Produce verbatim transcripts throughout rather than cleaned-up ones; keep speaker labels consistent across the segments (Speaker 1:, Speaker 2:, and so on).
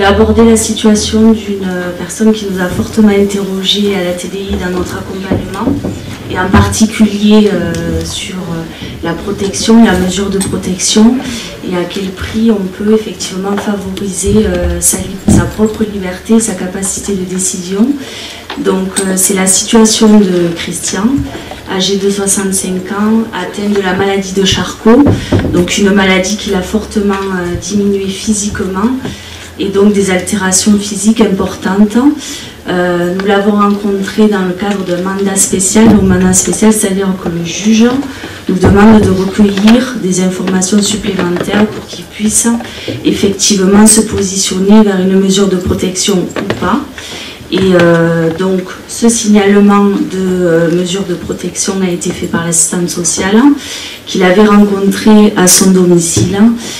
Speaker 1: abordé la situation d'une personne qui nous a fortement interrogé à la T D I dans notre accompagnement, et en particulier euh, sur la protection, la mesure de protection, et à quel prix on peut effectivement favoriser euh, sa, sa propre liberté, sa capacité de décision. Donc euh, c'est la situation de Christian, âgé de soixante-cinq ans, atteint de la maladie de Charcot, donc une maladie qui l'a fortement euh, diminué physiquement, et donc des altérations physiques importantes. Euh, nous l'avons rencontré dans le cadre d'un mandat spécial. Donc mandat spécial, c'est-à-dire que le juge nous demande de recueillir des informations supplémentaires pour qu'il puisse effectivement se positionner vers une mesure de protection ou pas. Et euh, donc ce signalement de euh, mesure de protection a été fait par l'assistante sociale, qu'il avait rencontré à son domicile,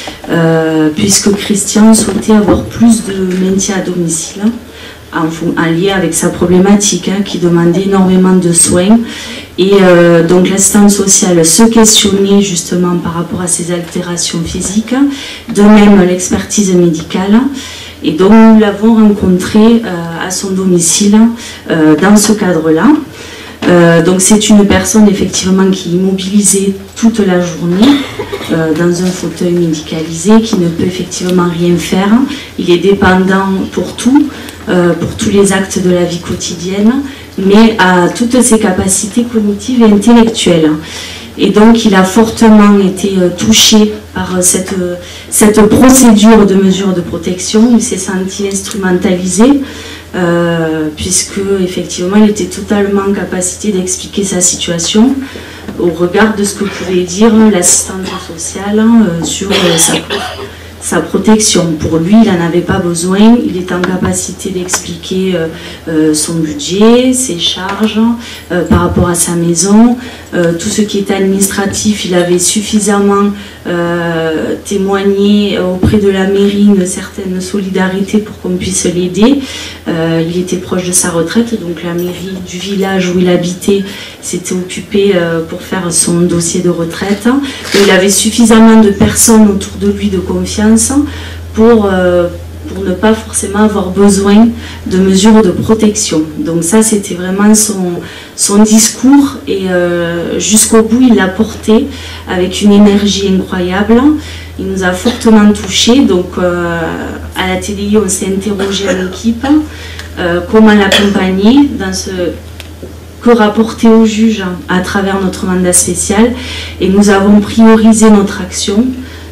Speaker 1: euh, puisque Christian souhaitait avoir plus de maintien à domicile, en, en lien avec sa problématique, hein, qui demandait énormément de soins. Et euh, donc l'assistante sociale se questionnait justement par rapport à ces altérations physiques, de même l'expertise médicale. Et donc nous l'avons rencontré euh, à son domicile euh, dans ce cadre-là. Euh, donc c'est une personne effectivement qui est immobilisée toute la journée euh, dans un fauteuil médicalisé, qui ne peut effectivement rien faire. Il est dépendant pour tout, euh, pour tous les actes de la vie quotidienne, mais à toutes ses capacités cognitives et intellectuelles. Et donc il a fortement été euh, touché par cette, euh, cette procédure de mesure de protection. Il s'est senti instrumentalisé, euh, puisque effectivement il était totalement en capacité d'expliquer sa situation au regard de ce que pouvait dire l'assistante sociale euh, sur euh, sa, sa protection. Pour lui, il n'en avait pas besoin, il était en capacité d'expliquer euh, euh, son budget, ses charges euh, par rapport à sa maison, euh, tout ce qui est administratif. Il avait suffisamment euh, témoigné auprès de la mairie une certaine solidarité pour qu'on puisse l'aider. Euh, il était proche de sa retraite, donc la mairie du village où il habitait s'était occupée euh, pour faire son dossier de retraite. Et il avait suffisamment de personnes autour de lui de confiance pour, euh, pour ne pas forcément avoir besoin de mesures de protection. Donc ça, c'était vraiment son, son discours, et euh, jusqu'au bout, il l'a porté avec une énergie incroyable. Il nous a fortement touchés. Donc euh, à la T D I, on s'est interrogé en équipe, euh, comment l'accompagner dans ce... que rapporter au juge à travers notre mandat spécial, et nous avons priorisé notre action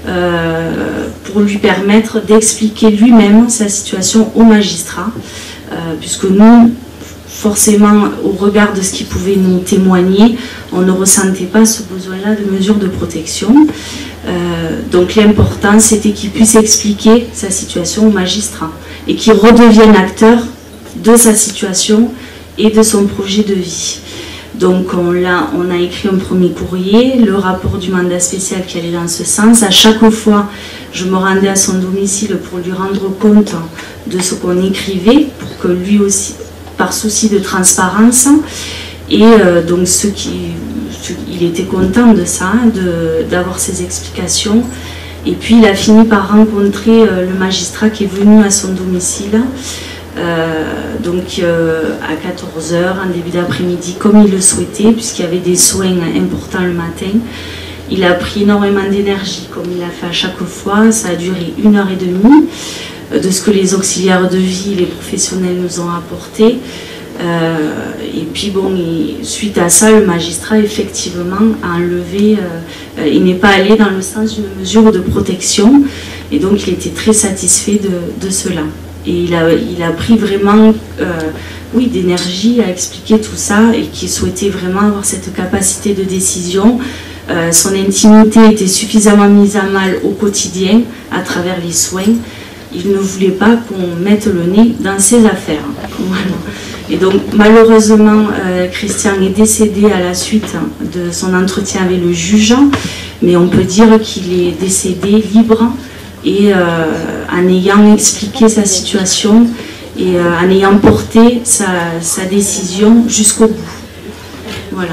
Speaker 1: euh, pour lui permettre d'expliquer lui-même sa situation au magistrat, euh, puisque nous, forcément, au regard de ce qu'il pouvait nous témoigner, on ne ressentait pas ce besoin-là de mesure de protection. Euh, donc l'important, c'était qu'il puisse expliquer sa situation au magistrat et qu'il redevienne acteur de sa situation et de son projet de vie. Donc on a, on a écrit un premier courrier, le rapport du mandat spécial qui allait dans ce sens. À chaque fois, je me rendais à son domicile pour lui rendre compte de ce qu'on écrivait, pour que lui aussi, par souci de transparence, et euh, donc ce qui, ce, il était content de ça, d'avoir ces explications. Et puis il a fini par rencontrer euh, le magistrat qui est venu à son domicile. Euh, donc euh, à quatorze heures, en début d'après-midi, comme il le souhaitait, puisqu'il y avait des soins importants le matin. Il a pris énormément d'énergie, comme il l'a fait à chaque fois. Ça a duré une heure et demie, euh, de ce que les auxiliaires de vie, les professionnels nous ont apporté. Euh, et puis bon, il, suite à ça, le magistrat effectivement a enlevé, euh, il n'est pas allé dans le sens d'une mesure de protection, et donc il était très satisfait de, de cela. Et il a, il a pris vraiment euh, oui, d'énergie à expliquer tout ça, et qui souhaitait vraiment avoir cette capacité de décision. Euh, son intimité était suffisamment mise à mal au quotidien à travers les soins. Il ne voulait pas qu'on mette le nez dans ses affaires. Voilà. Et donc malheureusement, euh, Christian est décédé à la suite de son entretien avec le juge, mais on peut dire qu'il est décédé libre, et euh, en ayant expliqué sa situation et euh, en ayant porté sa, sa décision jusqu'au bout. Voilà.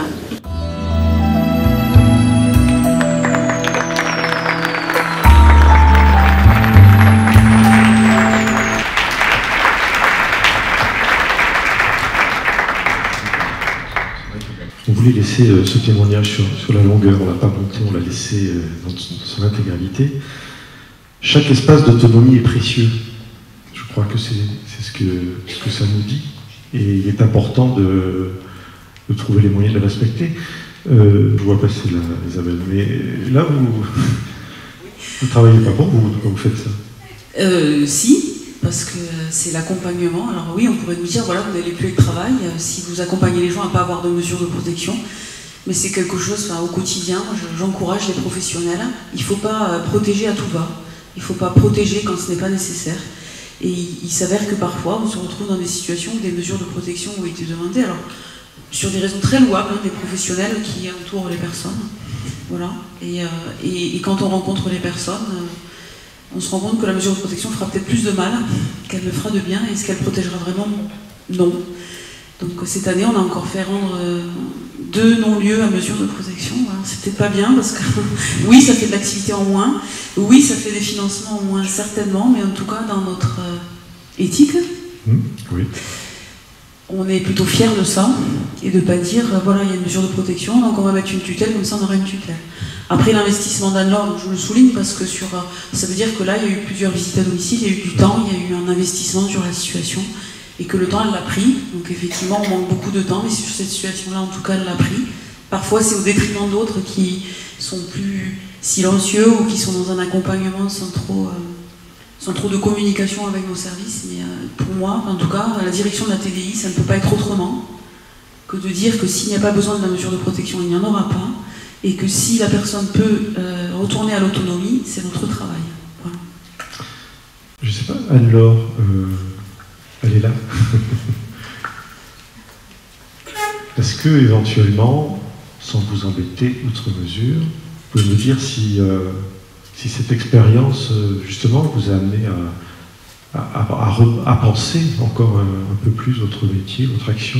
Speaker 2: voulait laisser euh, ce témoignage sur, sur la longueur, on ne l'a pas monté, on l'a laissé euh, dans, dans son intégralité. Chaque espace d'autonomie est précieux. Je crois que c'est ce que, ce que ça nous dit. Et il est important de, de trouver les moyens de le respecter. Euh, je vois passer là, Isabelle, mais là, vous ne travaillez pas pour vous quand vous faites ça?
Speaker 3: euh, Si. Parce que c'est l'accompagnement. Alors oui, on pourrait nous dire, voilà, vous n'allez plus être travail si vous accompagnez les gens à ne pas avoir de mesures de protection. Mais c'est quelque chose, enfin, au quotidien, j'encourage les professionnels. Il ne faut pas protéger à tout va. Il ne faut pas protéger quand ce n'est pas nécessaire. Et il, il s'avère que parfois, on se retrouve dans des situations où des mesures de protection ont été demandées. Alors, sur des raisons très louables, hein, des professionnels qui entourent les personnes. Voilà. Et, euh, et, et quand on rencontre les personnes, euh, on se rend compte que la mesure de protection fera peut-être plus de mal qu'elle ne fera de bien. Est-ce qu'elle protégera vraiment? Non. Donc cette année, on a encore fait rendre euh, deux non-lieux à mesure de protection. Voilà. C'est peut-être pas bien parce que oui, ça fait de l'activité en moins. Oui, ça fait des financements en moins, certainement. Mais en tout cas, dans notre euh, éthique,
Speaker 2: mmh, oui.
Speaker 3: on est plutôt fiers de ça et de ne pas dire, euh, voilà, il y a une mesure de protection, donc on va mettre une tutelle, comme ça on aura une tutelle. Après l'investissement d'Anne-Laure, je le souligne parce que sur, ça veut dire que là, il y a eu plusieurs visites à domicile, il y a eu du temps, il y a eu un investissement sur la situation et que le temps, elle l'a pris. Donc effectivement, on manque beaucoup de temps, mais sur cette situation-là, en tout cas, elle l'a pris. Parfois, c'est au détriment d'autres qui sont plus silencieux ou qui sont dans un accompagnement sans trop, euh, sans trop de communication avec nos services. Mais euh, pour moi, en tout cas, à la direction de la T D I, ça ne peut pas être autrement que de dire que s'il n'y a pas besoin de la mesure de protection, il n'y en aura pas. Et que si la personne peut euh, retourner à l'autonomie, c'est notre travail. Voilà.
Speaker 2: Je ne sais pas, Anne-Laure, euh, elle est là. Est-ce que, éventuellement, sans vous embêter outre mesure, vous pouvez me dire si, euh, si cette expérience, euh, justement, vous a amené à, à, à, à, à penser encore un, un peu plus votre métier, votre action?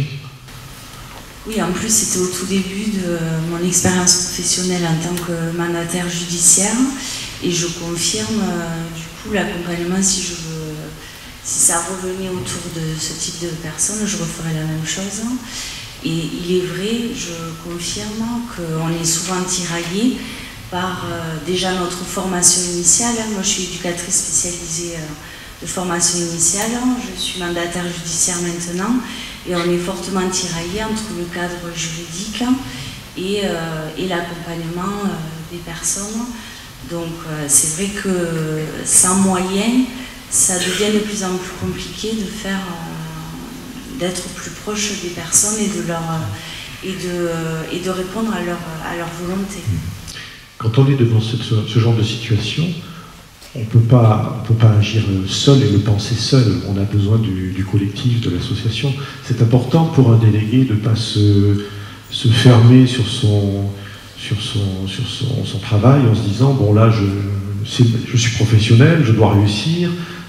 Speaker 1: Oui, en plus, c'était au tout début de mon expérience professionnelle en tant que mandataire judiciaire. Et je confirme, euh, du coup, l'accompagnement, si, je veux, si ça revenait autour de ce type de personnes, je referais la même chose. Et il est vrai, je confirme qu'on est souvent tiraillé par euh, déjà notre formation initiale. Moi, je suis éducatrice spécialisée euh, de formation initiale. Je suis mandataire judiciaire maintenant. Et on est fortement tiraillé entre le cadre juridique et, euh, et l'accompagnement euh, des personnes. Donc euh, c'est vrai que sans moyens, ça devient de plus en plus compliqué de faire, euh, d'être plus proche des personnes et de, leur, euh, et de, euh, et de répondre à leur, à leur volonté.
Speaker 2: Quand on est devant ce, ce genre de situation, on ne peut pas agir seul et le penser seul. On a besoin du, du collectif, de l'association. C'est important pour un délégué de ne pas se, se fermer sur, son, sur, son, sur son, son travail en se disant « bon là, je, je suis professionnel, je dois réussir »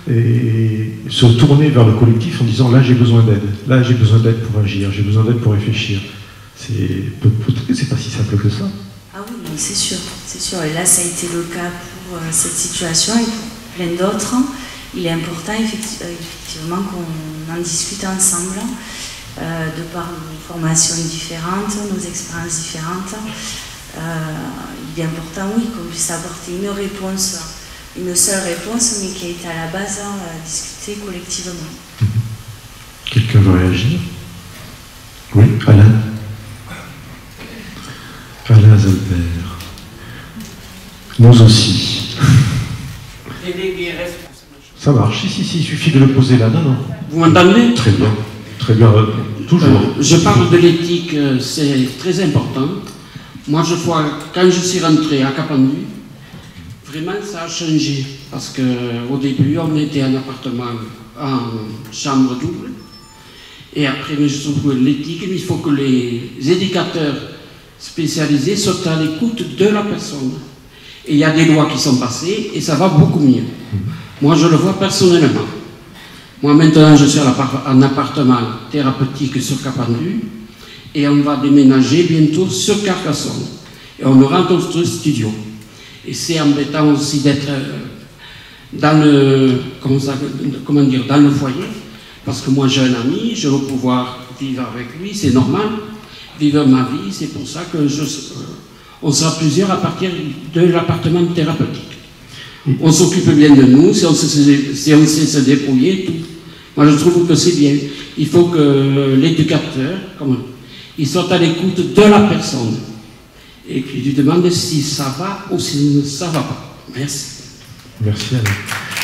Speaker 2: et se tourner vers le collectif en disant « là, j'ai besoin d'aide, là, j'ai besoin d'aide pour agir, j'ai besoin d'aide pour réfléchir ». Peut-être que c'est pas si simple que ça.
Speaker 1: Ah oui, c'est sûr, c'est sûr. Et là, ça a été le cas pour euh, cette situation et pour plein d'autres. Il est important effecti effectivement qu'on en discute ensemble, euh, de par nos formations différentes, nos expériences différentes. Euh, il est important, oui, qu'on puisse apporter une réponse, une seule réponse, mais qui a été à la base euh, discutée collectivement.
Speaker 2: Mmh. Quelqu'un veut réagir? Oui, Alain. Alain Zalbert. Nous aussi. Ça marche, si, si, si, il suffit de le poser là. Non, non.
Speaker 4: Vous m'entendez?
Speaker 2: Très bien, très bien, euh, toujours.
Speaker 4: Euh, je parle de l'éthique, euh, c'est très important. Moi, je vois, quand je suis rentré à Capendu, vraiment ça a changé. Parce qu'au début, on était en appartement en chambre double. Et après, je trouve l'éthique, il faut que les éducateurs spécialisés soient à l'écoute de la personne. Et il y a des lois qui sont passées et ça va beaucoup mieux. Moi, je le vois personnellement. Moi, maintenant, je suis en appartement thérapeutique sur Capendu et on va déménager bientôt sur Carcassonne. Et on aura notre studio. Et c'est embêtant aussi d'être dans le, comment, ça, comment dire, dans le foyer, parce que moi, j'ai un ami, je veux pouvoir vivre avec lui, c'est normal. vivre ma vie, c'est pour ça que je, on sera plusieurs à partir de l'appartement thérapeutique. On s'occupe bien de nous, si on, se, si on sait se débrouiller, tout. Moi je trouve que c'est bien. Il faut que l'éducateur, il soit à l'écoute de la personne et qu'il lui demande si ça va ou si ça ne va pas. Merci.
Speaker 2: Merci Alain.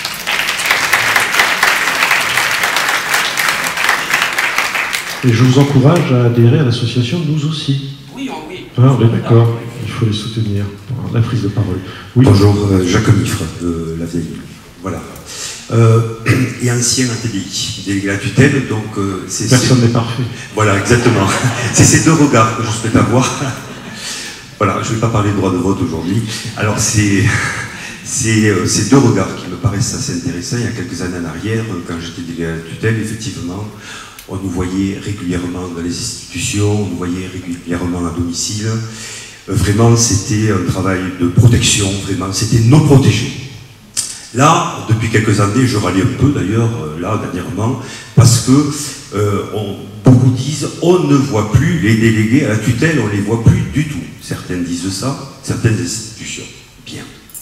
Speaker 2: Et je vous encourage à adhérer à l'association Nous aussi.
Speaker 4: Oui, oui.
Speaker 2: Ah, on est d'accord, il faut les soutenir. La prise de parole. Oui.
Speaker 5: Bonjour, euh, Jacques Mifre de la Vieille. Voilà. Euh, et ancien A T D I, délégué à la tutelle, donc euh, c'est...
Speaker 2: Personne n'est parfait.
Speaker 5: Voilà, exactement. C'est ces deux regards que je souhaite avoir. Voilà, je ne vais pas parler de droit de vote aujourd'hui. Alors, c'est euh, ces deux regards qui me paraissent assez intéressants. Il y a quelques années en arrière, quand j'étais délégué à la tutelle, effectivement, on nous voyait régulièrement dans les institutions, on nous voyait régulièrement à domicile. Euh, vraiment, c'était un travail de protection, vraiment, c'était nos protégés. Là, depuis quelques années, je râlais un peu d'ailleurs, euh, là, dernièrement, parce que euh, on, beaucoup disent on ne voit plus les délégués à la tutelle, on ne les voit plus du tout. Certains disent ça, certaines institutions. Bien.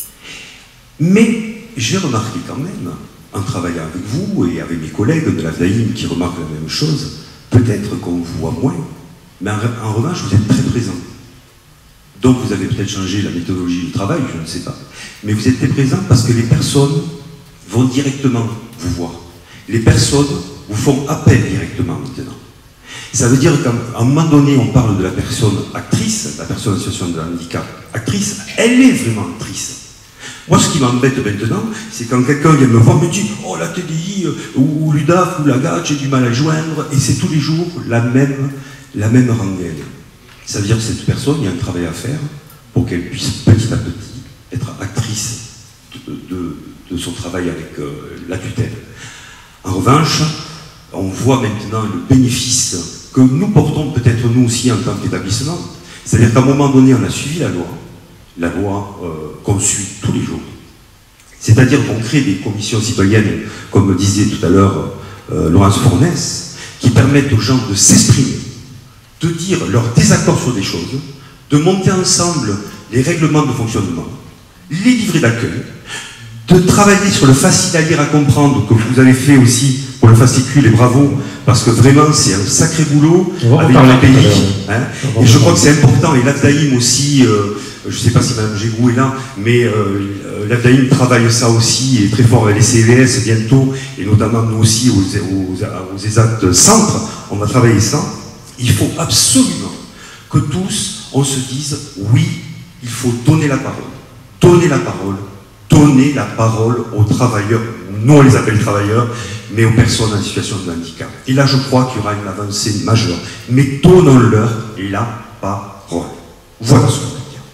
Speaker 5: Mais j'ai remarqué quand même, en travaillant avec vous et avec mes collègues de la V A I M qui remarquent la même chose, peut-être qu'on vous voit moins, mais en, en revanche, vous êtes très présents. Donc vous avez peut-être changé la méthodologie du travail, je ne sais pas. Mais vous êtes très présents parce que les personnes vont directement vous voir. Les personnes vous font appel directement maintenant. Ça veut dire qu'à un moment donné, on parle de la personne actrice, la personne en situation de handicap actrice, elle est vraiment actrice. Moi, ce qui m'embête maintenant, c'est quand quelqu'un vient me voir, me dit « Oh, la T D I, ou, ou l'U D A F, ou la G A T, j'ai du mal à joindre », et c'est tous les jours la même, la même rengaine. Ça veut dire que cette personne, il y a un travail à faire pour qu'elle puisse petit à petit être actrice de, de, de son travail avec euh, la tutelle. En revanche, on voit maintenant le bénéfice que nous portons peut-être nous aussi en tant qu'établissement. C'est-à-dire qu'à un moment donné, on a suivi la loi, la loi euh, qu'on suit tous les jours. C'est-à-dire qu'on crée des commissions citoyennes, comme disait tout à l'heure euh, Laurence Fornès, qui permettent aux gens de s'exprimer, de dire leur désaccord sur des choses, de monter ensemble les règlements de fonctionnement, les livrets d'accueil, de travailler sur le facile à lire, à comprendre, que vous avez fait aussi pour le fascicule, et bravo, parce que vraiment c'est un sacré boulot avec le pays. Hein, et je crois que c'est important, et l'A F D A I M aussi, euh, je ne sais pas si Mme Gégou est là, mais euh, l'A F D A I M travaille ça aussi, et très fort avec les C V S bientôt, et notamment nous aussi aux, aux, aux E S A T Centre, on va travailler ça. Il faut absolument que tous, on se dise, oui, il faut donner la parole. Donner la parole. Donner la parole aux travailleurs, nous on les appelle travailleurs, mais aux personnes en situation de handicap. Et là, je crois qu'il y aura une avancée majeure. Mais donnons-leur la parole. Voilà ce que je veux dire.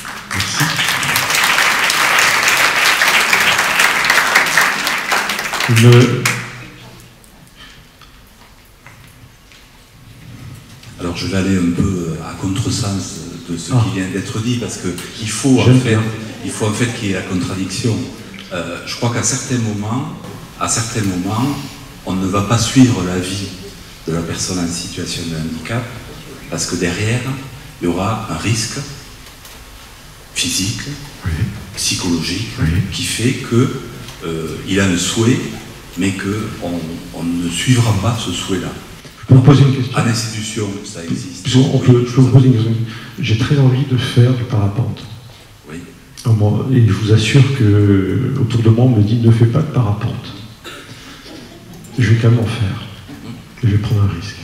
Speaker 2: Merci. Une...
Speaker 6: Alors je vais aller un peu à contresens de ce
Speaker 2: ah.
Speaker 6: qui vient d'être dit, parce qu'il faut, en fait, il faut en fait qu'il y ait la contradiction. Euh, je crois qu'à certains moments, à certains moments, on ne va pas suivre la vie de la personne en situation de handicap, parce que derrière, il y aura un risque physique,
Speaker 2: oui.
Speaker 6: psychologique,
Speaker 2: oui.
Speaker 6: qui fait qu'il euh, a un souhait, mais qu'on on ne suivra pas ce souhait-là.
Speaker 2: Je peux vous poser une question.
Speaker 6: À l'institution, ça existe.
Speaker 2: On peut, je peux vous poser une question. J'ai très envie de faire du parapente.
Speaker 6: Oui.
Speaker 2: Et je vous assure que autour de moi, on me dit ne fais pas de parapente. Je vais quand même en faire. Je vais prendre un risque.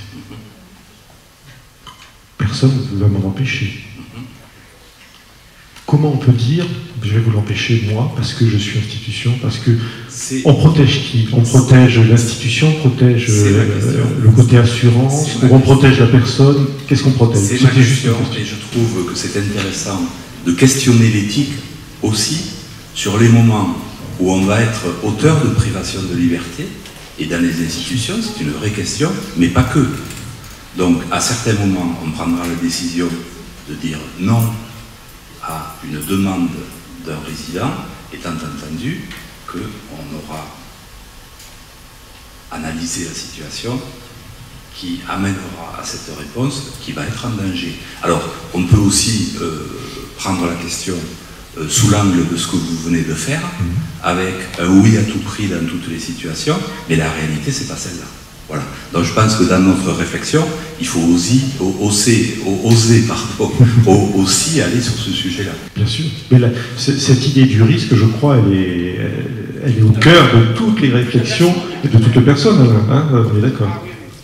Speaker 2: Personne ne va m'en empêcher. Comment on peut dire je vais vous l'empêcher moi parce que je suis institution, parce que on protège qui? On protège l'institution, on protège euh, le côté assurance, ou on protège la personne? Qu'est-ce qu'on protège?
Speaker 6: C'est ma question, et je trouve que c'est intéressant de questionner l'éthique aussi sur les moments où on va être auteur de privation de liberté, et dans les institutions, c'est une vraie question, mais pas que. Donc, à certains moments, on prendra la décision de dire non à une demande d'un résident, étant entendu qu'on aura analysé la situation qui amènera à cette réponse qui va être en danger. Alors, on peut aussi euh, prendre la question euh, sous l'angle de ce que vous venez de faire, mmh. avec un oui à tout prix dans toutes les situations, mais la réalité, c'est pas celle-là. Voilà. Donc je pense que dans notre réflexion, il faut oser, oser, oser pardon, aussi aller sur ce sujet-là.
Speaker 2: Bien sûr. Mais la, cette idée du risque, je crois, elle est, elle est au cœur de toutes les réflexions et de toutes les personnes. Hein, on est d'accord.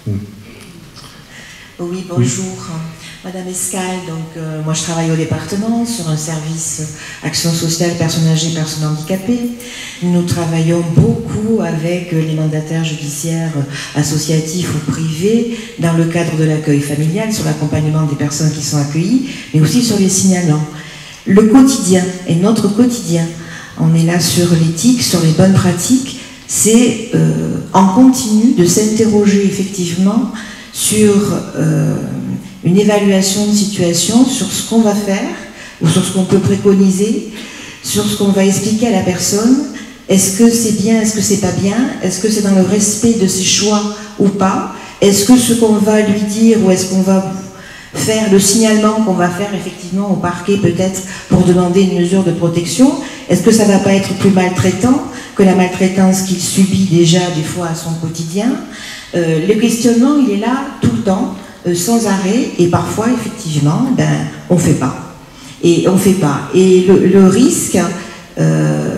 Speaker 7: Oui, bonjour. Oui. Madame Escal, donc euh, moi je travaille au département sur un service action sociale, personnes âgées, personnes handicapées. Nous travaillons beaucoup avec les mandataires judiciaires associatifs ou privés dans le cadre de l'accueil familial, sur l'accompagnement des personnes qui sont accueillies, mais aussi sur les signalants. Le quotidien et notre quotidien, on est là sur l'éthique, sur les bonnes pratiques, c'est euh, en continu de s'interroger effectivement sur euh, une évaluation de situation, sur ce qu'on va faire, ou sur ce qu'on peut préconiser, sur ce qu'on va expliquer à la personne. Est-ce que c'est bien, est-ce que c'est pas bien? Est-ce que c'est dans le respect de ses choix ou pas? Est-ce que ce qu'on va lui dire, ou est-ce qu'on va faire le signalement qu'on va faire effectivement au parquet peut-être pour demander une mesure de protection, est-ce que ça va pas être plus maltraitant que la maltraitance qu'il subit déjà des fois à son quotidien? euh, Le questionnement, il est là tout le temps, euh, sans arrêt, et parfois effectivement, ben, on fait pas. Et on fait pas. Et le, le risque, euh,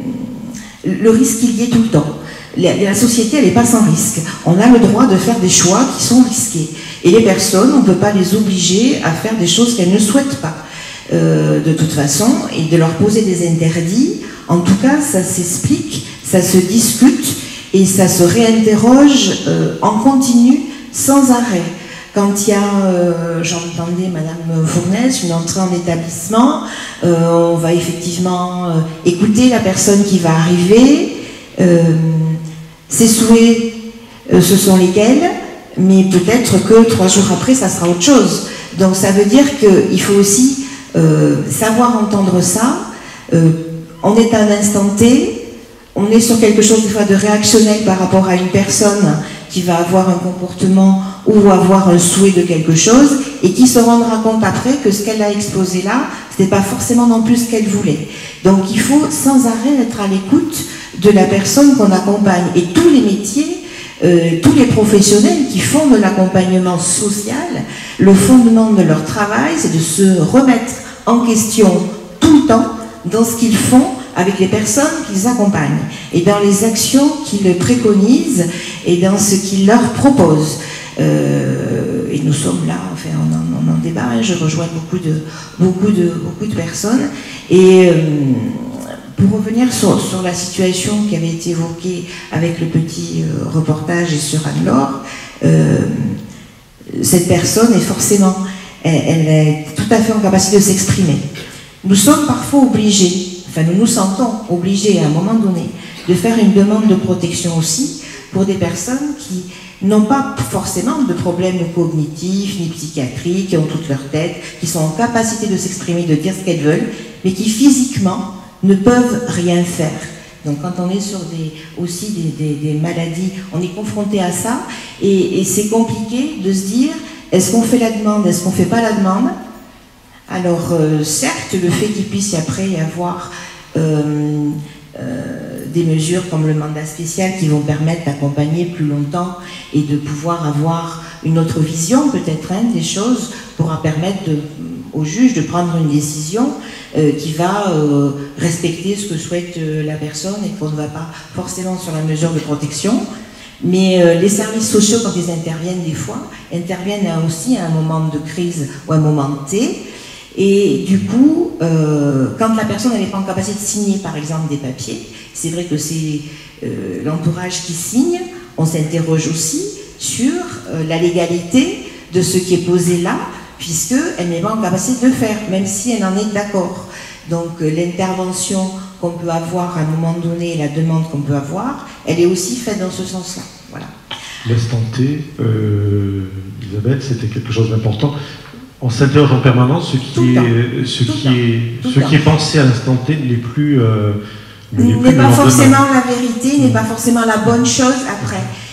Speaker 7: le risque il y est tout le temps. La, la société, elle n'est pas sans risque. On a le droit de faire des choix qui sont risqués. Et les personnes, on ne peut pas les obliger à faire des choses qu'elles ne souhaitent pas, euh, de toute façon, et de leur poser des interdits. En tout cas, ça s'explique, ça se discute, et ça se réinterroge euh, en continu, sans arrêt. Quand il y a, euh, j'entendais Madame Fournès, une entrée en établissement, euh, on va effectivement euh, écouter la personne qui va arriver, euh, ses souhaits, euh, ce sont lesquels, mais peut-être que trois jours après, ça sera autre chose. Donc ça veut dire qu'il faut aussi euh, savoir entendre ça. Euh, on est à un instant T, on est sur quelque chose des fois de réactionnel par rapport à une personne qui va avoir un comportement ou avoir un souhait de quelque chose et qui se rendra compte après que ce qu'elle a exposé là, ce n'est pas forcément non plus ce qu'elle voulait. Donc il faut sans arrêt être à l'écoute de la personne qu'on accompagne. Et tous les métiers, euh, tous les professionnels qui font de l'accompagnement social, le fondement de leur travail, c'est de se remettre en question tout le temps dans ce qu'ils font avec les personnes qu'ils accompagnent et dans les actions qu'ils préconisent et dans ce qu'ils leur proposent. Euh, et nous sommes là, enfin, on en, on en débat, hein, je rejoins beaucoup de, beaucoup de, beaucoup de personnes. Et euh, pour revenir sur, sur la situation qui avait été évoquée avec le petit euh, reportage et sur Anne-Laure, euh, cette personne est forcément, elle, elle est tout à fait en capacité de s'exprimer. Nous sommes parfois obligés, enfin nous nous sentons obligés à un moment donné de faire une demande de protection aussi pour des personnes qui n'ont pas forcément de problèmes cognitifs ni psychiatriques, qui ont toute leur tête, qui sont en capacité de s'exprimer, de dire ce qu'elles veulent, mais qui physiquement ne peuvent rien faire. Donc quand on est sur des, aussi des, des, des maladies, on est confronté à ça, et, et c'est compliqué de se dire, est-ce qu'on fait la demande, est-ce qu'on ne fait pas la demande? Alors euh, certes, le fait qu'il puisse après y avoir euh, euh, des mesures comme le mandat spécial qui vont permettre d'accompagner plus longtemps et de pouvoir avoir une autre vision peut-être hein, des choses pourra permettre de, au juge de prendre une décision euh, qui va euh, respecter ce que souhaite euh, la personne et qu'on ne va pas forcément sur la mesure de protection. Mais euh, les services sociaux, quand ils interviennent des fois, interviennent aussi à un moment de crise ou à un moment T. Et du coup, euh, quand la personne n'est pas en capacité de signer, par exemple, des papiers, c'est vrai que c'est euh, l'entourage qui signe, on s'interroge aussi sur euh, la légalité de ce qui est posé là, puisqu'elle n'est pas en capacité de le faire, même si elle en est d'accord. Donc euh, l'intervention qu'on peut avoir à un moment donné, la demande qu'on peut avoir, elle est aussi faite dans ce sens-là. Voilà.
Speaker 2: L'instant T, euh, Isabelle, c'était quelque chose d'important. On s'interroge en permanence, ce qui est, ce qui est, ce qui est pensé à l'instant T n'est plus... Euh,
Speaker 7: n'est pas forcément la vérité, n'est pas forcément la bonne chose après.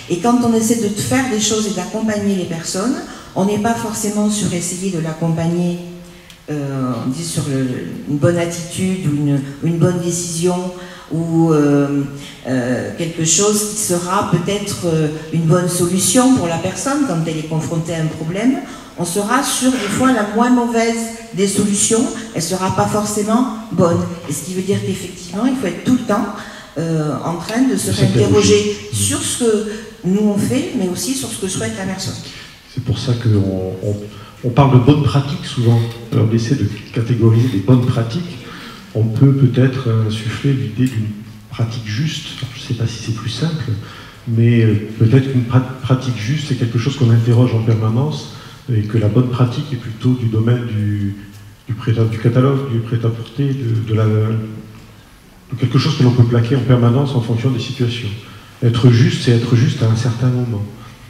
Speaker 7: Et quand on essaie de faire des choses et d'accompagner les personnes, on n'est pas forcément sur essayer de l'accompagner, euh, on dit sur le, une bonne attitude ou une, une bonne décision, ou euh, euh, quelque chose qui sera peut-être euh, une bonne solution pour la personne quand elle est confrontée à un problème. On sera sur des fois la moins mauvaise des solutions, elle ne sera pas forcément bonne. Et ce qui veut dire qu'effectivement, il faut être tout le temps euh, en train de se réinterroger sur ce que nous on fait, mais aussi sur ce que souhaite la personne.
Speaker 2: C'est pour ça qu'on on, on parle de bonnes pratiques souvent. On essaie de catégoriser des bonnes pratiques. On peut peut-être insuffler l'idée d'une pratique juste. Alors, je ne sais pas si c'est plus simple, mais peut-être qu'une pratique juste, c'est quelque chose qu'on interroge en permanence, et que la bonne pratique est plutôt du domaine du, du, prêt à, du catalogue, du prêt-à-porter, de, de, la, de quelque chose que l'on peut plaquer en permanence en fonction des situations. Être juste, c'est être juste à un certain moment.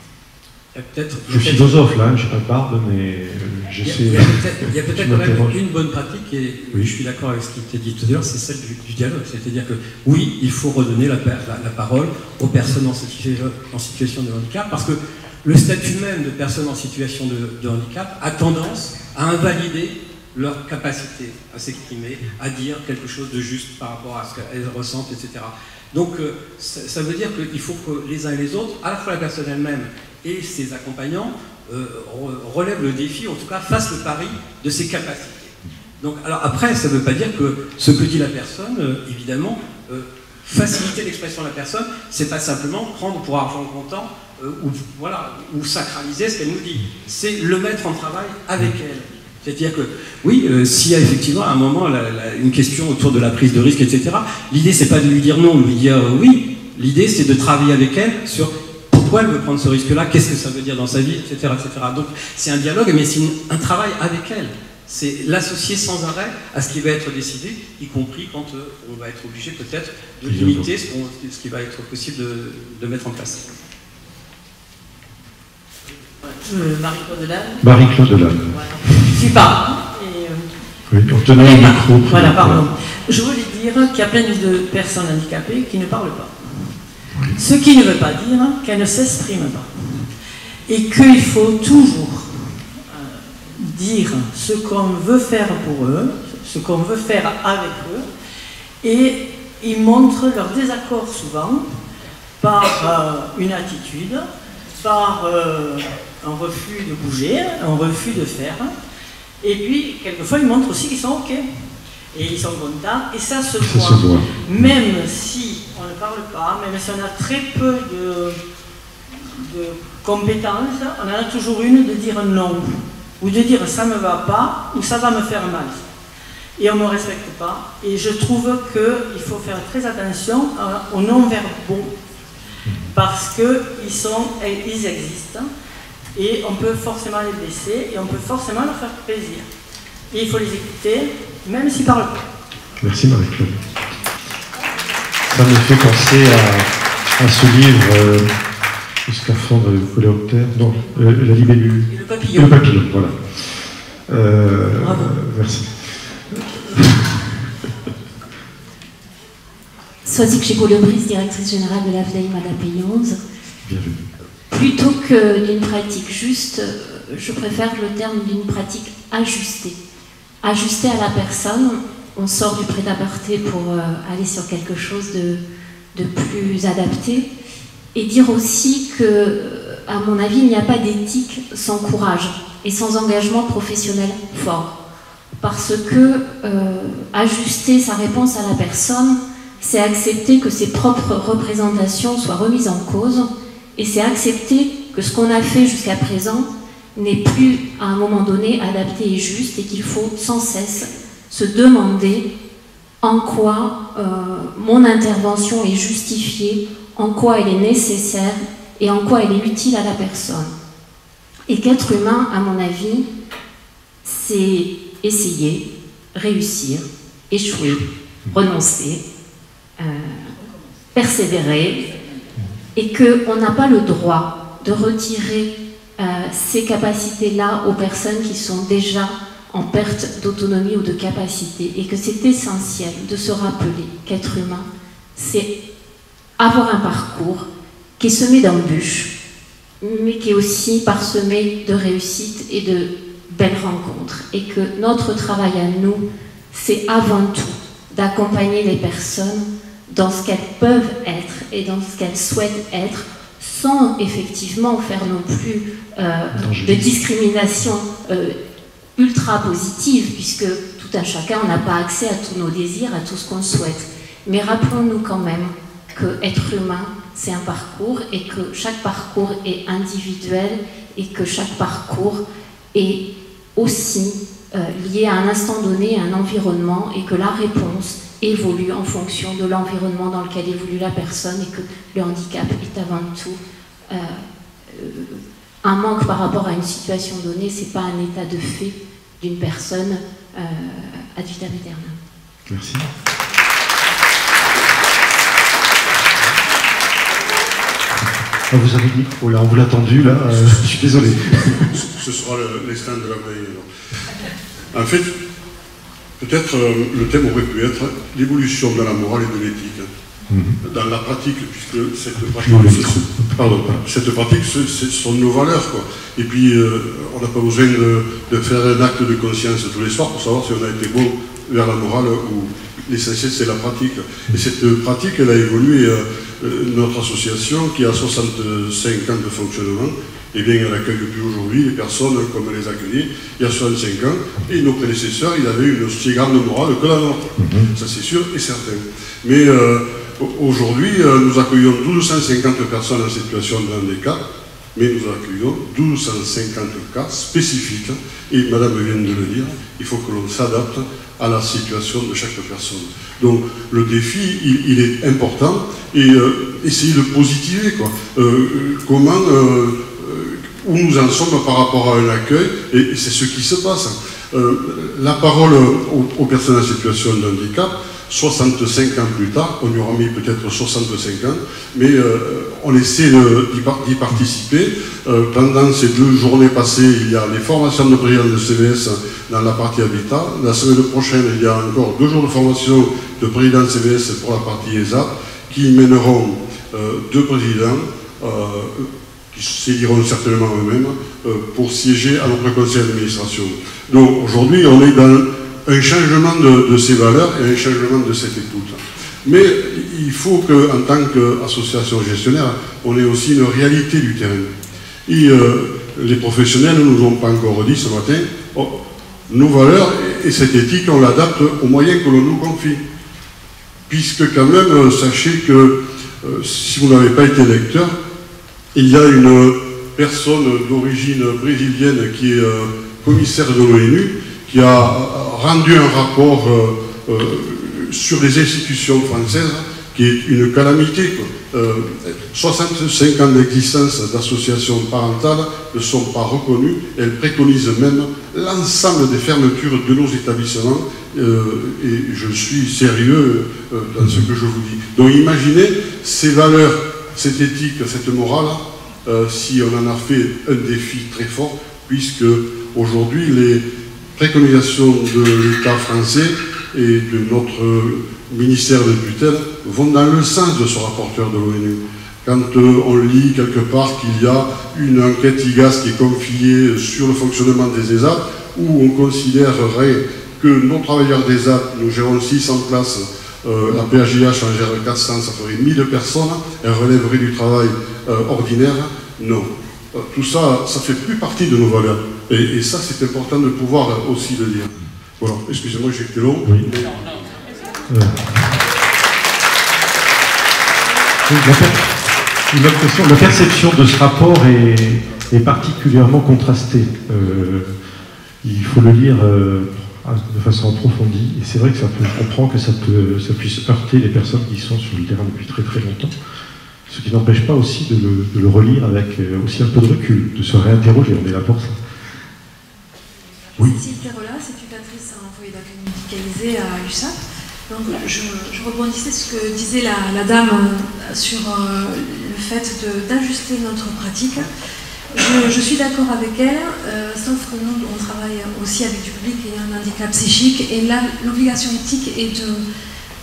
Speaker 2: Je suis philosophe là, je n'ai pas de barbe, mais j'essaie.
Speaker 8: Il y a peut-être peut quand même une bonne pratique, et oui. Je suis d'accord avec ce qui était dit tout à l'heure, c'est celle du, du dialogue. C'est-à-dire que oui, il faut redonner la, la, la parole aux personnes en situation, en situation de handicap, parce que le statut même de personnes en situation de, de handicap a tendance à invalider leur capacité à s'exprimer, à dire quelque chose de juste par rapport à ce qu'elles ressentent, et cetera. Donc euh, ça, ça veut dire qu'il faut que les uns et les autres, à la fois la personne elle-même et ses accompagnants, euh, relèvent le défi, en tout cas fassent le pari de ses capacités. Donc, alors après, ça ne veut pas dire que ce que dit la personne, euh, évidemment, euh, faciliter l'expression de la personne, c'est pas simplement prendre pour argent comptant euh, ou, voilà, ou sacraliser ce qu'elle nous dit. C'est le mettre en travail avec elle. C'est-à-dire que, oui, euh, s'il y a effectivement à un moment la, la, une question autour de la prise de risque, et cetera, l'idée, c'est pas de lui dire non, de lui dire euh, oui. L'idée, c'est de travailler avec elle sur pourquoi elle veut prendre ce risque-là, qu'est-ce que ça veut dire dans sa vie, et cetera, et cetera. Donc, c'est un dialogue, mais c'est un travail avec elle. C'est l'associer sans arrêt à ce qui va être décidé, y compris quand euh, on va être obligé peut-être de limiter ce, ce qui va être possible de, de mettre en place.
Speaker 9: Euh, Marie-Claude Delane.
Speaker 2: Marie-Claude Delane.
Speaker 9: Voilà. Je suis pas. Et, euh,
Speaker 2: oui, on tenait le micro.
Speaker 9: Voilà, pardon. Je voulais dire qu'il y a plein de personnes handicapées qui ne parlent pas. Oui. Ce qui ne veut pas dire qu'elles ne s'expriment pas. Et qu'il faut toujours euh, dire ce qu'on veut faire pour eux, ce qu'on veut faire avec eux, et ils montrent leur désaccord souvent par euh, une attitude, par euh, un refus de bouger, un refus de faire, et puis quelquefois ils montrent aussi qu'ils sont ok, et ils sont contents, et ça se voit, ça se voit. Même si on ne parle pas, même si on a très peu de, de compétences, on en a toujours une de dire non, ou de dire ça ne me va pas, ou ça va me faire mal, et on ne me respecte pas, et je trouve qu'il faut faire très attention aux non-verbaux, parce qu'ils sont, ils existent, et on peut forcément les blesser, et on peut forcément leur faire plaisir. Et il faut les écouter, même s'ils ne parlent pas.
Speaker 2: Merci Marie-Claude. Ça me fait penser à, à ce livre, euh, le scaphandre de coléoptère, non, euh, la libellule.
Speaker 9: Et le papillon.
Speaker 2: Et le papillon, voilà. Euh,
Speaker 9: Bravo.
Speaker 2: Merci.
Speaker 10: Soazic Chécolobris, directrice générale de l'A F D A I M A D A P onze.
Speaker 2: Bienvenue.
Speaker 10: Plutôt que d'une pratique juste, je préfère le terme d'une pratique ajustée. Ajustée à la personne, on sort du prêt-à-porter pour euh, aller sur quelque chose de, de plus adapté. Et dire aussi que, à mon avis, il n'y a pas d'éthique sans courage et sans engagement professionnel fort. Parce que euh, ajuster sa réponse à la personne, c'est accepter que ses propres représentations soient remises en cause, et c'est accepter que ce qu'on a fait jusqu'à présent n'est plus, à un moment donné, adapté et juste, et qu'il faut sans cesse se demander en quoi euh, mon intervention est justifiée, en quoi elle est nécessaire, et en quoi elle est utile à la personne. Et qu'être humain, à mon avis, c'est essayer, réussir, échouer, renoncer, Euh, persévérer, et qu'on n'a pas le droit de retirer euh, ces capacités-là aux personnes qui sont déjà en perte d'autonomie ou de capacité, et que c'est essentiel de se rappeler qu'être humain, c'est avoir un parcours qui est semé d'embûches, mais qui est aussi parsemé de réussites et de belles rencontres. Et que notre travail à nous, c'est avant tout d'accompagner les personnes dans ce qu'elles peuvent être et dans ce qu'elles souhaitent être, sans effectivement faire non plus euh, de discrimination euh, ultra positive, puisque tout un chacun, on n'a pas accès à tous nos désirs, à tout ce qu'on souhaite. Mais rappelons-nous quand même qu'être humain, c'est un parcours, et que chaque parcours est individuel, et que chaque parcours est aussi euh, lié à un instant donné, à un environnement, et que la réponse évolue en fonction de l'environnement dans lequel évolue la personne, et que le handicap est avant tout euh, euh, un manque par rapport à une situation donnée, c'est pas un état de fait d'une personne euh, ad vitam aeternam.
Speaker 2: Merci. Ah, vous avez dit, oh là, on vous l'a tendu là, euh, je suis désolé.
Speaker 11: Ce sera le, les stands de la veille. En fait, peut-être euh, le thème aurait pu être l'évolution de la morale et de l'éthique. Mm-hmm. Dans la pratique, puisque cette pratique, ce, pardon, cette pratique ce, ce sont nos valeurs, quoi. Et puis, euh, on n'a pas besoin de, de faire un acte de conscience tous les soirs pour savoir si on a été bon vers la morale ou l'essentiel c'est la pratique. Et cette pratique, elle a évolué. Euh, notre association, qui a soixante-cinq ans de fonctionnement, eh bien, elle accueille depuis aujourd'hui les personnes comme elle les accueillait il y a soixante-cinq ans, et nos prédécesseurs, ils avaient une aussi grande morale que la nôtre. Mm-hmm. Ça c'est sûr et certain. Mais euh, aujourd'hui, euh, nous accueillons douze cent cinquante personnes en situation de handicap, mais nous accueillons douze cent cinquante cas spécifiques, et Madame vient de le dire, il faut que l'on s'adapte à la situation de chaque personne. Donc le défi, il, il est important, et euh, essayer de positiver, quoi. Euh, comment, euh, où nous en sommes par rapport à un accueil, et, et c'est ce qui se passe. Euh, la parole aux, aux personnes en situation de handicap, soixante-cinq ans plus tard, on y aura mis peut-être soixante-cinq ans, mais euh, on essaie d'y participer. Euh, pendant ces deux journées passées, il y a les formations de président de C V S dans la partie habitat. La semaine prochaine, il y a encore deux jours de formation de président de C V S pour la partie E S A, qui mèneront euh, deux présidents, euh, qui s'éliront certainement eux-mêmes, euh, pour siéger à notre conseil d'administration. Donc aujourd'hui, on est dans un changement de, de ces valeurs et un changement de cette écoute. Mais il faut qu'en tant qu'association gestionnaire, on ait aussi une réalité du terrain. Et euh, les professionnels ne nous ont pas encore dit ce matin, oh, nos valeurs et cette éthique, on l'adapte aux moyens que l'on nous confie. Puisque quand même, euh, sachez que euh, si vous n'avez pas été lecteur, il y a une personne d'origine brésilienne qui est euh, commissaire de l'ONU, qui a rendu un rapport euh, euh, sur les institutions françaises, qui est une calamité, quoi. Euh, soixante-cinq ans d'existence d'associations parentales ne sont pas reconnues. Elles préconisent même l'ensemble des fermetures de nos établissements, euh, et je suis sérieux euh, dans ce que je vous dis. Donc imaginez ces valeurs, cette éthique, cette morale, euh, si on en a fait un défi très fort, puisque aujourd'hui les préconisations de l'État français et de notre ministère de tutelle vont dans le sens de ce rapporteur de l'ONU. Quand euh, on lit quelque part qu'il y a une enquête I G A S qui est confiée sur le fonctionnement des E S A T, où on considérerait que nos travailleurs des E S A T, nous gérons six cents places, euh, la P H I H en gère quatre cents, ça ferait mille personnes, elles relèveraient du travail euh, ordinaire. Non. Euh, tout ça, ça fait plus partie de nos valeurs. Et, et ça, c'est important de pouvoir aussi le dire. Voilà, excusez-moi, j'ai été long.
Speaker 2: Oui. Euh... Une autre question. La perception de ce rapport est, est particulièrement contrastée. Euh, il faut le lire euh, de façon approfondie. Et c'est vrai que ça peut, je comprends que ça, peut, ça puisse heurter les personnes qui sont sur le terrain depuis très très longtemps. Ce qui n'empêche pas aussi de le, de le relire avec aussi un peu de recul, de se réinterroger. On est là pour ça. Oui.
Speaker 12: Cécile Carola, c'est tutrice à un foyer d'accueil médicalisé à U S A P. Donc je, je rebondissais sur ce que disait la, la dame euh, sur euh, le fait d'ajuster notre pratique. Je, je suis d'accord avec elle, euh, sauf que nous, on travaille aussi avec du public ayant un handicap psychique, et là, l'obligation éthique est de,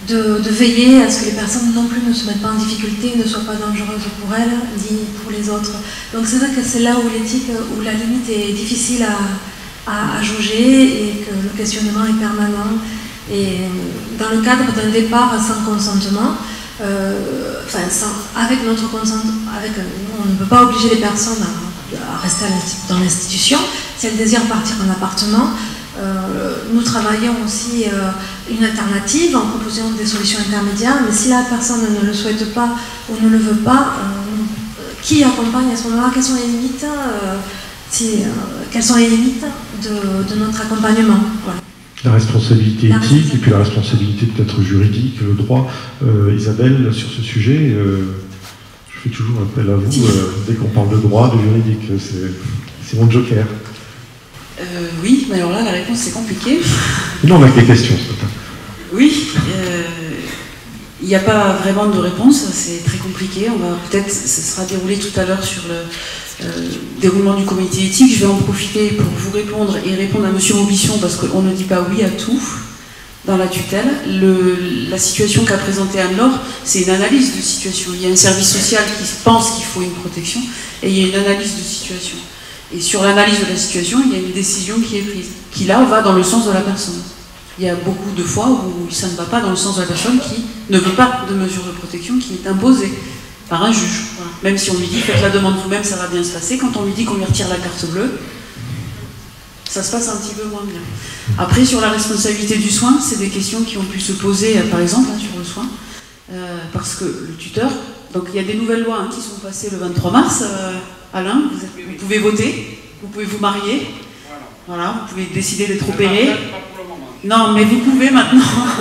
Speaker 12: de, de veiller à ce que les personnes non plus ne se mettent pas en difficulté, ne soient pas dangereuses pour elles, ni pour les autres. Donc c'est vrai que c'est là où l'éthique, où la limite est difficile à, à, à jauger et que le questionnement est permanent. Et dans le cadre d'un départ sans consentement, euh, enfin sans, avec notre consentement, avec, on ne peut pas obliger les personnes à, à rester dans l'institution. Si elles désirent partir en appartement, Euh, nous travaillons aussi euh, une alternative en proposant des solutions intermédiaires, mais si la personne ne le souhaite pas ou ne le veut pas, euh, qui accompagne à ce moment-là? Quelles sont les limites, euh, si, euh, quelles sont les limites de, de notre accompagnement? Voilà.
Speaker 2: La responsabilité la éthique et puis la responsabilité peut-être juridique, le droit. Euh, Isabelle, sur ce sujet, euh, je fais toujours appel à vous euh, dès qu'on parle de droit, de juridique, c'est mon joker.
Speaker 3: Euh, oui, mais alors là, la réponse, c'est compliqué.
Speaker 2: Non, on a des questions ce matin.
Speaker 3: Oui, il euh, n'y a pas vraiment de réponse, c'est très compliqué. On va peut-être, ce sera déroulé tout à l'heure sur le euh, déroulement du comité éthique. Je vais en profiter pour vous répondre et répondre à M. Maubichon, parce qu'on ne dit pas oui à tout dans la tutelle. Le, la situation qu'a présentée Anne-Laure, c'est une analyse de situation. Il y a un service social qui pense qu'il faut une protection, et il y a une analyse de situation. Et sur l'analyse de la situation, il y a une décision qui est prise, qui là va dans le sens de la personne. Il y a beaucoup de fois où ça ne va pas dans le sens de la personne qui ne veut pas de mesure de protection qui est imposée par un juge. Voilà. Même si on lui dit faites la demande vous-même, ça va bien se passer, quand on lui dit qu'on lui retire la carte bleue, ça se passe un petit peu moins bien. Après, sur la responsabilité du soin, c'est des questions qui ont pu se poser, par exemple, hein, sur le soin, euh, parce que le tuteur, donc il y a des nouvelles lois hein, qui sont passées le vingt-trois mars, euh, Alain, vous, êtes, vous pouvez voter, vous pouvez vous marier, voilà, vous pouvez décider d'être opéré. Non, mais vous pouvez maintenant,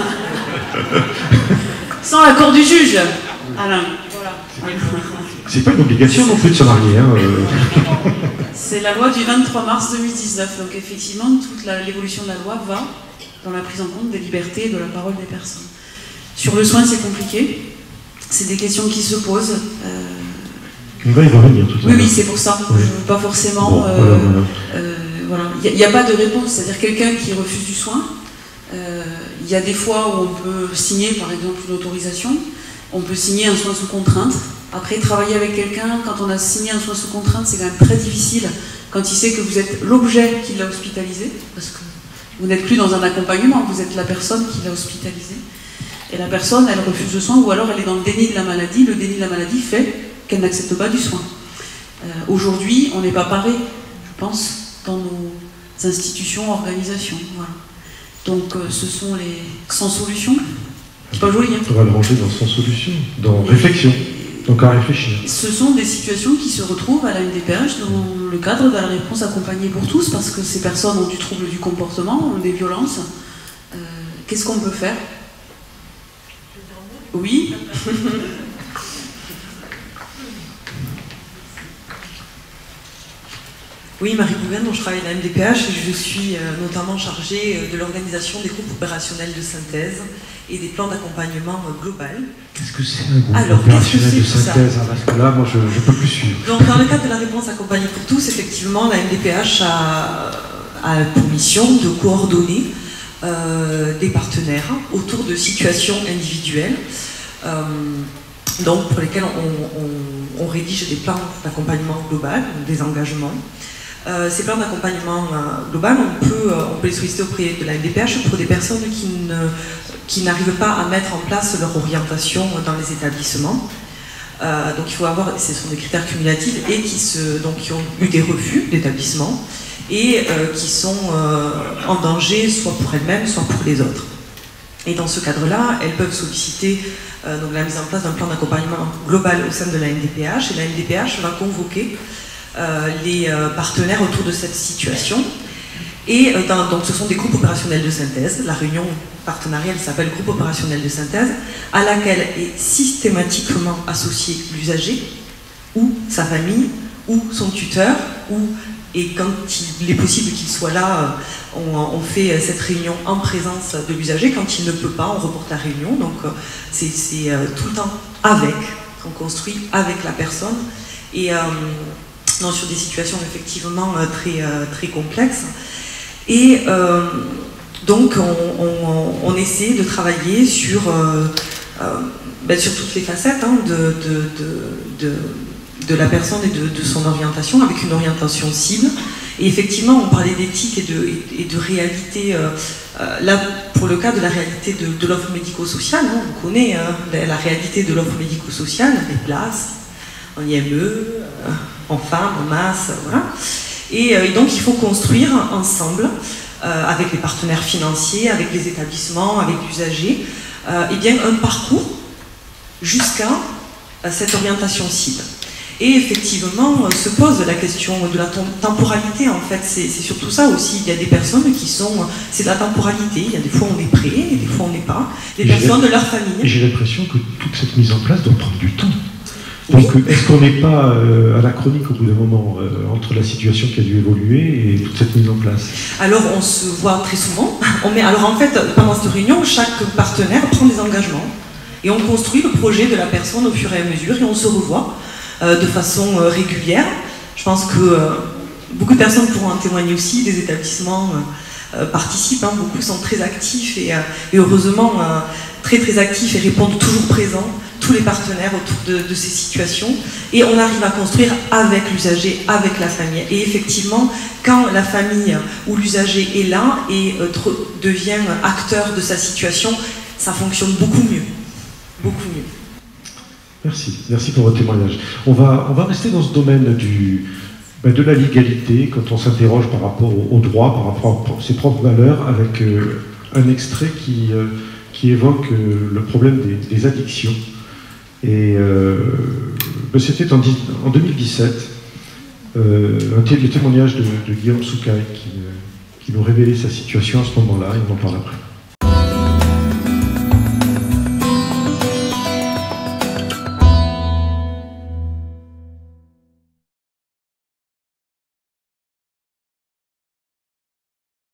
Speaker 3: sans l'accord du juge, Alain. Voilà.
Speaker 2: C'est pas une obligation non plus de se marier. Hein, euh...
Speaker 3: C'est la loi du vingt-trois mars deux mille dix-neuf, donc effectivement, toute l'évolution de la loi va dans la prise en compte des libertés et de la parole des personnes. Sur le soin, c'est compliqué, c'est des questions qui se posent. Euh...
Speaker 2: On va y revenir tout à l'heure.
Speaker 3: Oui, oui, c'est pour ça. Oui. Je ne veux pas forcément.
Speaker 2: Bon,
Speaker 3: euh,
Speaker 2: voilà, voilà.
Speaker 3: Euh, voilà. Il n'y a, a pas de réponse. C'est-à-dire quelqu'un qui refuse du soin, euh, il y a des fois où on peut signer, par exemple, une autorisation. On peut signer un soin sous contrainte. Après, travailler avec quelqu'un, quand on a signé un soin sous contrainte, c'est quand même très difficile quand il sait que vous êtes l'objet qui l'a hospitalisé, parce que vous n'êtes plus dans un accompagnement, vous êtes la personne qui l'a hospitalisé. Et la personne, elle refuse le soin, ou alors elle est dans le déni de la maladie. Le déni de la maladie fait qu'elle n'accepte pas du soin. Euh, Aujourd'hui, on n'est pas pareil, je pense, dans nos institutions, organisations. Voilà. Donc, euh, ce sont les sans solution. C'est pas joli. Hein.
Speaker 2: On va le ranger dans sans solution, dans et réflexion. Donc à réfléchir.
Speaker 3: Ce sont des situations qui se retrouvent à la M D P H dans le cadre de la réponse accompagnée pour tous, parce que ces personnes ont du trouble du comportement, ont des violences. Euh, Qu'est-ce qu'on peut faire? Oui.
Speaker 13: Oui, Marie Bougain, dont je travaille à la M D P H et je suis euh, notamment chargée euh, de l'organisation des groupes opérationnels de synthèse et des plans d'accompagnement euh, global.
Speaker 2: Qu'est-ce que c'est un groupe
Speaker 13: Alors,
Speaker 2: opérationnel
Speaker 13: que
Speaker 2: de synthèse hein, parce que là, moi, je ne peux plus suivre.
Speaker 13: Donc, dans le cadre de la réponse accompagnée pour tous, effectivement, la M D P H a, a pour mission de coordonner euh, des partenaires autour de situations individuelles, euh, donc pour lesquelles on, on, on rédige des plans d'accompagnement global, des engagements. Euh, ces plans d'accompagnement euh, global, on peut, euh, on peut les solliciter auprès de la M D P H pour des personnes qui ne, qui n'arrivent pas à mettre en place leur orientation dans les établissements. Euh, donc il faut avoir, ce sont des critères cumulatifs et qui, se, donc, qui ont eu des refus d'établissement et euh, qui sont euh, en danger soit pour elles-mêmes, soit pour les autres. Et dans ce cadre-là, elles peuvent solliciter euh, donc, la mise en place d'un plan d'accompagnement global au sein de la M D P H et la M D P H va convoquer Euh, les euh, partenaires autour de cette situation. Et euh, dans, donc ce sont des groupes opérationnels de synthèse. La réunion partenariale s'appelle groupe opérationnel de synthèse, à laquelle est systématiquement associé l'usager, ou sa famille, ou son tuteur, ou, et quand il est possible qu'il soit là, on, on fait cette réunion en présence de l'usager. Quand il ne peut pas, on reporte la réunion. Donc c'est euh, tout le temps avec, on construit avec la personne. Et euh, Non, sur des situations effectivement très, très complexes. Et euh, Donc on, on, on essaie de travailler sur, euh, euh, ben, sur toutes les facettes hein, de, de, de, de, de la personne et de, de son orientation, avec une orientation cible. Et effectivement, on parlait d'éthique et de, et, et de réalité. Euh, euh, là, pour le cas de la réalité de, de l'offre médico-sociale, hein, on connaît hein, la, la réalité de l'offre médico-sociale, des places, en I M E, euh, en femmes, en masse, voilà. Et, euh, et donc, il faut construire ensemble, euh, avec les partenaires financiers, avec les établissements, avec l'usager, euh, eh bien, un parcours jusqu'à euh, cette orientation cible. Et effectivement, se pose la question de la temporalité, en fait, c'est surtout ça aussi. Il y a des personnes qui sont... C'est de la temporalité, il y a des fois on est prêt, et des fois on n'est pas. Les personnes de leur famille.
Speaker 2: Et j'ai l'impression que toute cette mise en place doit prendre du temps. Donc oui. Est-ce qu'on n'est pas euh, anachronique au bout d'un moment, euh, entre la situation qui a dû évoluer et toute cette mise en place?
Speaker 13: Alors on se voit très souvent. On met, alors en fait, pendant cette réunion, chaque partenaire prend des engagements. Et on construit le projet de la personne au fur et à mesure, et on se revoit. Euh, de façon euh, régulière. Je pense que euh, beaucoup de personnes pourront en témoigner aussi, des établissements euh, euh, participent, hein, beaucoup sont très actifs et, euh, et heureusement euh, très très actifs et répondent toujours présents, tous les partenaires autour de, de ces situations, et on arrive à construire avec l'usager, avec la famille. Et effectivement, quand la famille ou l'usager est là et euh, devient acteur de sa situation, ça fonctionne beaucoup mieux, beaucoup mieux.
Speaker 2: Merci, merci pour votre témoignage. On va, on va rester dans ce domaine du, ben de la légalité, quand on s'interroge par rapport au, au droit, par rapport à ses propres valeurs, avec euh, un extrait qui, euh, qui évoque euh, le problème des, des addictions. Et euh, ben c'était en, en deux mille dix-sept, euh, un le témoignage de, de Guillaume Soucaille qui, euh, qui nous révélait sa situation à ce moment-là, et on en parle après.